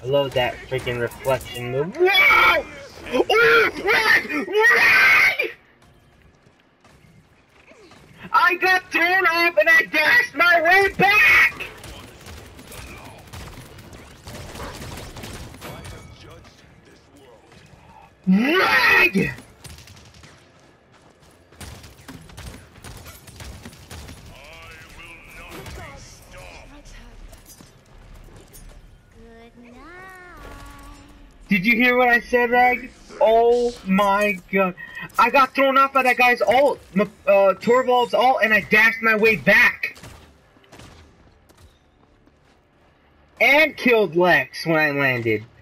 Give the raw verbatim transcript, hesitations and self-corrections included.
I love that freaking reflection move. Wow! Oh, run! Run! I got thrown off and I dashed my way back! Rag! Did you hear what I said, Rag? Oh my god. I got thrown off by that guy's ult, uh, Torvald's ult, and I dashed my way back. And killed Lex when I landed.